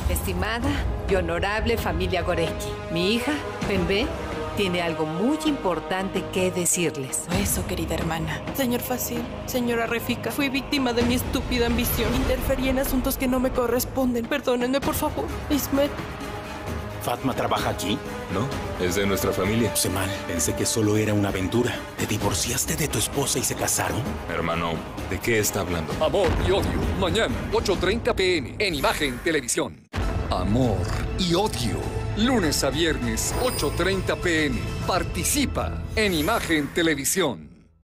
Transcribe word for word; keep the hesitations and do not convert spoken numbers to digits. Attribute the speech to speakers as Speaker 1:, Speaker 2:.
Speaker 1: Estimada y honorable familia Gorecki, mi hija, Pembe, tiene algo muy importante que decirles.
Speaker 2: Eso, querida hermana. Señor Fácil, señora Refika, fui víctima de mi estúpida ambición. Interferí en asuntos que no me corresponden. Perdónenme, por favor. Ismet.
Speaker 3: ¿Fatma trabaja aquí?
Speaker 4: No, es de nuestra familia.
Speaker 3: Puse mal. Pensé que solo era una aventura. ¿Te divorciaste de tu esposa y se casaron?
Speaker 4: Hermano, ¿de qué está hablando?
Speaker 5: Amor y odio. Mañana, ocho treinta p m en Imagen Televisión. Amor y odio. Lunes a viernes, ocho treinta p m Participa en Imagen Televisión.